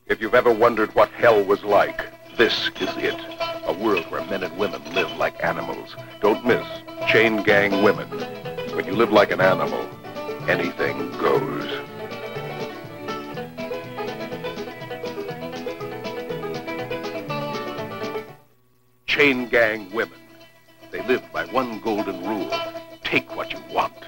If you've ever wondered what hell was like, this is it. A world where men and women live like animals. Don't miss Chain Gang Women. When you live like an animal, anything goes. Chain Gang Women. They live by one golden rule. Take what you want.